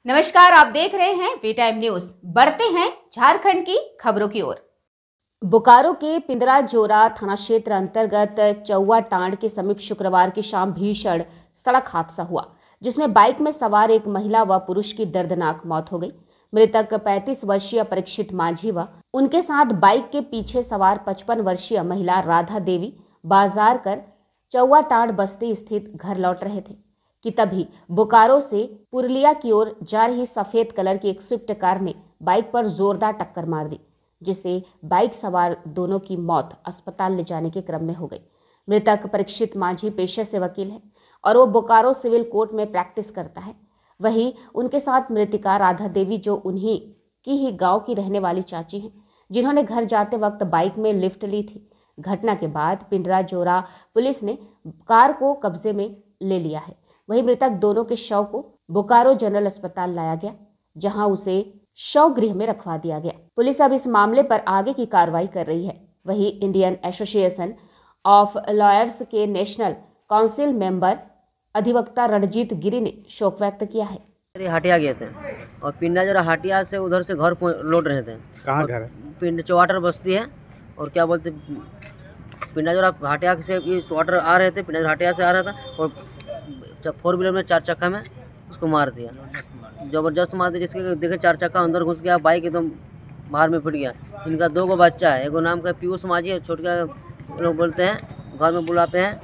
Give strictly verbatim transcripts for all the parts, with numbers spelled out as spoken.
नमस्कार, आप देख रहे हैं वी टाइम न्यूज। बढ़ते हैं झारखंड की खबरों की ओर। बोकारो के पिंदराजोरा थाना क्षेत्र अंतर्गत चौवा टांड के समीप शुक्रवार की शाम भीषण सड़क हादसा हुआ, जिसमें बाइक में सवार एक महिला व पुरुष की दर्दनाक मौत हो गई। मृतक पैंतीस वर्षीय परीक्षित मांझी व उनके साथ बाइक के पीछे सवार पचपन वर्षीय महिला राधा देवी बाजार कर चौवा टांड बस्ती स्थित घर लौट रहे थे कि तभी बोकारो से पुरलिया की ओर जा रही सफेद कलर की एक स्विफ्ट कार ने बाइक पर जोरदार टक्कर मार दी, जिससे बाइक सवार दोनों की मौत अस्पताल ले जाने के क्रम में हो गई। मृतक परीक्षित मांझी पेशे से वकील है और वो बोकारो सिविल कोर्ट में प्रैक्टिस करता है। वहीं उनके साथ मृतिका राधा देवी, जो उन्हीं की ही गांव की रहने वाली चाची हैं, जिन्होंने घर जाते वक्त बाइक में लिफ्ट ली थी। घटना के बाद पिंडराजोरा पुलिस ने कार को कब्जे में ले लिया है। वहीं मृतक दोनों के शव को बोकारो जनरल अस्पताल लाया गया, जहां उसे शव गृह में रखवा दिया गया। पुलिस अब इस मामले पर आगे की कार्रवाई कर रही है। वहीं इंडियन एसोसिएशन ऑफ लॉयर्स के नेशनल काउंसिल मेंबर अधिवक्ता रणजीत गिरी ने शोक व्यक्त किया है। हटिया गए थे और पिंडराजोरा हटिया से उधर से घर लौट रहे थे। कहाँ घर है? पिंड चौवाटर बस्ती है। और क्या बोलते पिंडराजोरा हटिया से ये चौवाटर आ रहे थे, पिंडराजोरा हटिया से आ रहा था और फोर व्हीलर में चार चक्का में उसको मार दिया, जबरदस्त मार दिया, जिसके देखे चार चक्का अंदर घुस गया, बाइक एकदम बाहर में फट गया। इनका दो गो बच्चा है, एगो नाम का पीयूष मांझी है, छोटे लोग बोलते हैं, घर में बुलाते हैं,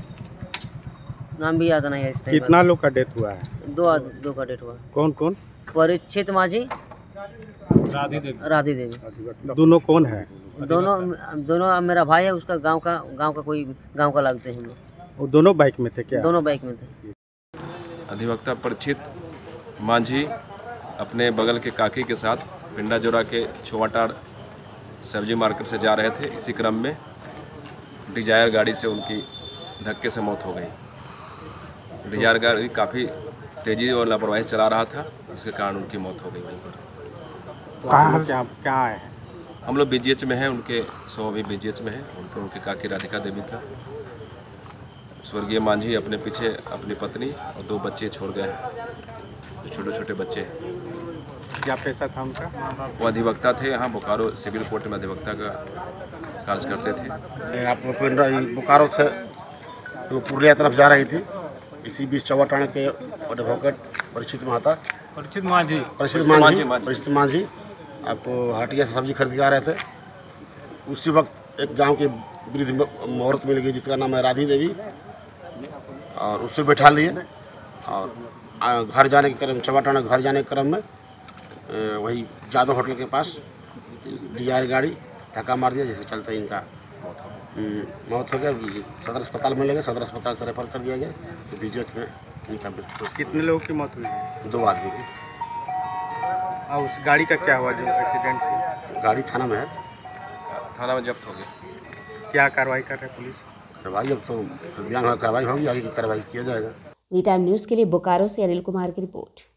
नाम भी याद नहीं है इस टाइम। कितना लोग का डेथ हुआ है? दो दो का डेथ हुआ। कौन कौन? परीक्षित मांझी, राधी देवी। राधी देवी। दोनों कौन है? दोनों दोनों मेरा भाई है, उसका गांव का गांव का कोई गांव का लगते हैं हम लोग। वो दोनों बाइक में थे क्या? दोनों बाइक में थे। अधिवक्ता परीक्षित मांझी अपने बगल के काकी के साथ पिंडराजोरा के चौवाटाड़ सब्जी मार्केट से जा रहे थे। इसी क्रम में डिजायर गाड़ी से उनकी धक्के से मौत हो गई। डिजायर गाड़ी काफ़ी तेज़ी और लापरवाही चला रहा था, जिसके कारण उनकी मौत हो गई वहीं पर। कहाँ क्या क्या है? हम लोग बीजीएच में हैं, उनके सौ अभी बीजीएच में हैं। उनके उनके काकी राधिका देवी का स्वर्गीय मांझी अपने पीछे अपनी पत्नी और दो बच्चे छोड़ गए हैं, जो छोटे छोटे बच्चे हैं। क्या पेशा था उनका? वो अधिवक्ता थे, यहाँ बोकारो सिविल कोर्ट में अधिवक्ता का कार्य करते थे। आप बोकारो से तो पुरलिया तरफ जा रही थी, इसी बीच चौवा टांड के एडवोकेट परीक्षित महता परीक्षित मांझी परीक्षित मांझी परीक्षित मांझी आपको हटिया से सब्जी खरीद के आ रहे थे। उसी वक्त एक गांव के वृद्ध औरत मिल गई, जिसका नाम है राधी देवी, और उससे बैठा लिए और घर जाने के क्रम चौवाटाना घर जाने के क्रम में वही जादव होटल के पास डिजायर गाड़ी धक्का मार दिया, जिससे चलते इनका मौत हो गया। सदर अस्पताल में ले गए, सदर अस्पताल से रेफर कर दिया गया। तो बीजेच में इनका मृत्यु। कितने लोगों की मौत हुई? दो आदमी की। और उस गाड़ी का क्या हुआ जो एक्सीडेंट हुआ? गाड़ी थाना में है, थाना में जब्त हो गया। क्या कार्रवाई कर रहे हैं पुलिस? कार्रवाई अब तो कार्रवाई होगी, आगे की कार्रवाई किया जाएगा। वी टाइम न्यूज के लिए बोकारो से अनिल कुमार की रिपोर्ट।